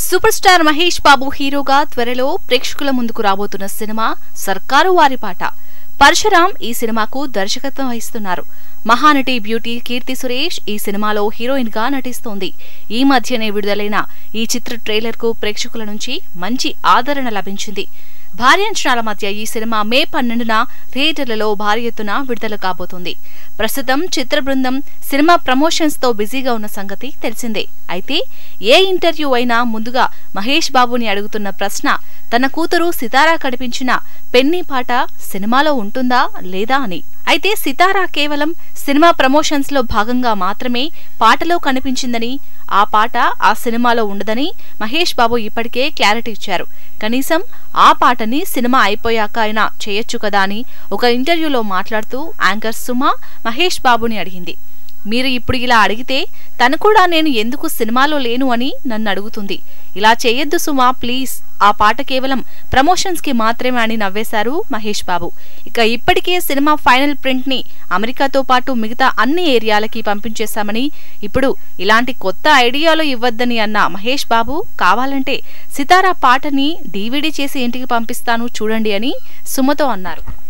Super star Mahesh Babu హీరోగా త్వరలో ప్రేక్షకుల ముందుకు రాబోతున్న సినిమా సర్కారు వారి పాట. పరశురాం ఈ సినిమాకు దర్శకత్వం వహిస్తున్నారు. మహానటి బ్యూటీ కీర్తి సురేష్ ఈ సినిమాలో హీరోయిన్ గా నటిస్తోంది. ఈ మధ్యనే విడుదలైన ఈ చిత్ర ట్రైలర్ కు ప్రేక్షకుల నుంచి మంచి ఆదరణ లభించింది. భారీ అంచనాల మధ్య ఈ సినిమా మే 12న థియేటర్లలో భారీ ఎత్తున విడుదల కాబోతోంది. ప్రస్తుతం చిత్ర బృందం సినిమా ప్రమోషన్స్ తో బిజీగా ఉన్న సంగతి తెలిసిందే. అయితే ఏ ఇంటర్వ్యూ అయినా ముందుగా మహేష్ బాబుని అడుగుతున్న ప్రశ్న తన కూతురు సితారా కనిపించిన పెన్నీ పాట సినిమాలో ఉంటుందా లేదా అని. అయితే సితారా కేవలం సినిమా ప్రమోషన్స్ లో భాగంగా మాత్రమే పాటలో కనిపించిందని, ఆ పాట ఆ సినిమాలో ఉండదని మహేష్ బాబు ఇప్పటికే క్లారిటీ ఇచ్చారు. కనీసం ఆ పాటని సినిమా అయిపోయాక అయినా చేయొచ్చు కదా అని ఒక ఇంటర్వ్యూలో మాట్లాడుతూ యాంకర్ సుమ మహేష్ బాబుని అడిగింది. మీరు ఇప్పుడు ఇలా అడిగితే తను కూడా నేను ఎందుకు సినిమాలో లేను అని నన్ను అడుగుతుంది. ఇలా చేయొద్దు సుమా ప్లీజ్, ఆ పాట కేవలం ప్రమోషన్స్ కి మాత్రమే అని నవ్వేశారు మహేష్ బాబు. ఇక ఇప్పటికే సినిమా ఫైనల్ ప్రింట్ ని అమెరికాతో పాటు మిగతా అన్ని ఏరియాలకి పంపించేశామని, ఇప్పుడు ఇలాంటి కొత్త ఐడియాలు ఇవ్వద్దని అన్న మహేష్ బాబు కావాలంటే సితారా పాటని DVD చేసి ఇంటికి పంపిస్తాను చూడండి అని సుమతో అన్నారు.